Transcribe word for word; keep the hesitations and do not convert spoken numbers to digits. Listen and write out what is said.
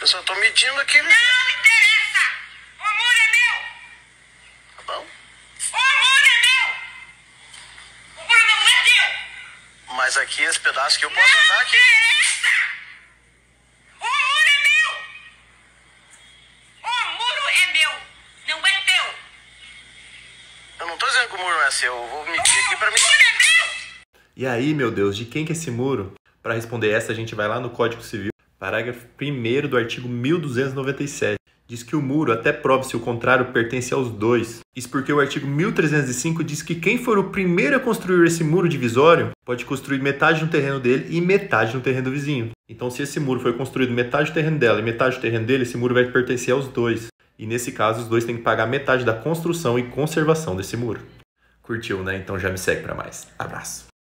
Eu só tô medindo aqui, Não me interessa! O muro é meu! Tá bom? O muro é meu! O muro não é teu! Mas aqui, esse pedaço que eu posso Não andar aqui. interessa! O muro é meu! O muro é meu! Não é teu! Eu não tô dizendo que o muro não é seu. Eu vou medir aqui pra mim. O muro é meu! E aí, meu Deus, de quem que é esse muro? Para responder essa, a gente vai lá no Código Civil, parágrafo primeiro do artigo mil duzentos e noventa e sete. Diz que o muro, até prove-se o contrário, pertence aos dois. Isso porque o artigo mil trezentos e cinco diz que quem for o primeiro a construir esse muro divisório pode construir metade no terreno dele e metade no terreno do vizinho. Então, se esse muro foi construído metade do terreno dela e metade do terreno dele, esse muro vai pertencer aos dois. E nesse caso, os dois têm que pagar metade da construção e conservação desse muro. Curtiu, né? Então já me segue para mais. Abraço!